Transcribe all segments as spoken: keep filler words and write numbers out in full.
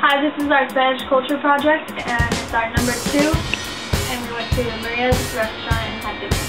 Hi, this is our Spanish culture project, and it's our number two, and we went to Maria's restaurant and had dinner.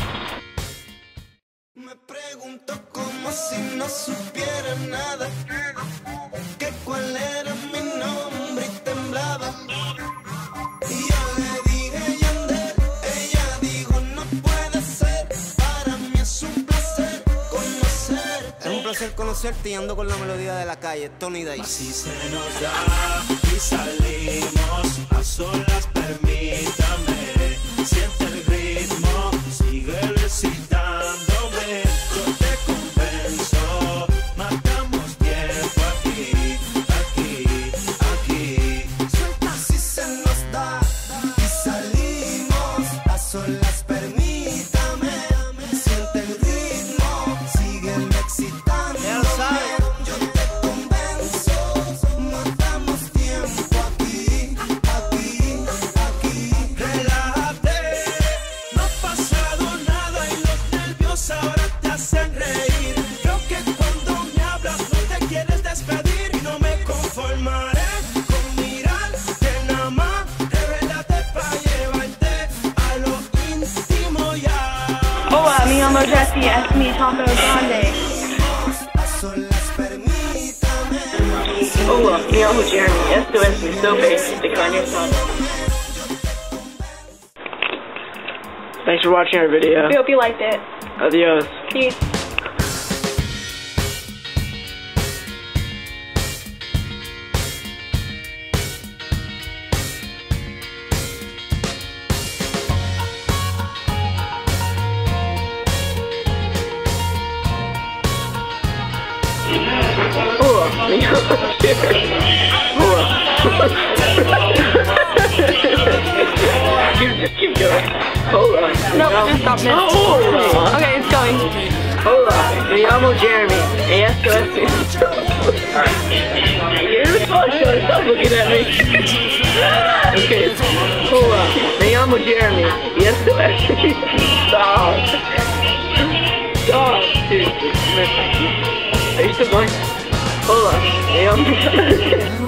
Me pregunto como si no supiera nada, que cuál era mi nombre y temblaba. Y yo le dije Yandel, ella dijo no puede ser, para mí es un placer conocer. Es un placer conocerte y ando con la melodía de la calle, Tony Day. Así se nos da y salimos a solas, permítame, siente el ritmo, sigue recitándome, yo te convenzo, matamos tiempo aquí, aquí, aquí. Suelta si se nos da y salimos a solas, permítame, siente el ritmo, sigue excitando. Ya lo sabes. Yo te convenzo, matamos tiempo aquí, aquí, aquí. Relájate, no ha pasado nada y los nervios ahora te hacen reír. Creo que cuando me hablas no te quieres despedir y no me conformaré con mirarte nada más. Revélate pa' llevarte a lo íntimo ya. Hola, mi llamo Jessie, es mi taco grande. A solas, permítame. Hola, me llamo Jeremy. Esto es mi sope de carne asada. Thanks for watching our video. We hope you liked it. Adios. Peace. Hola, me llamo Jeremy. Hola. keep, just keep going. Hola. No, just stop it. Hola. Okay, it's going. Hola, me llamo Jeremy. Y esto es mi You're responsible. Stop looking at me. Okay. Hola, me llamo Jeremy. Y esto es mi Stop. Stop. Dude. Are you still going? Hola, me llamo